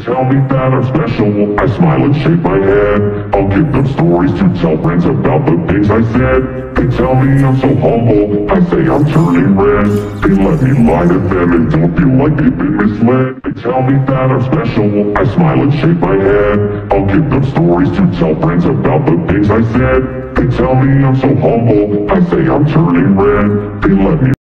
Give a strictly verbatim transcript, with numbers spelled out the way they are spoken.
Tell me that I'm special, I smile and shake my head. I'll give them stories to tell friends about the things I said. They tell me I'm so humble, I say I'm turning red. They let me lie to them and don't feel like they've been misled. They tell me that I'm special, I smile and shake my head. I'll give them stories to tell friends about the things I said. They tell me I'm so humble, I say I'm turning red. They let me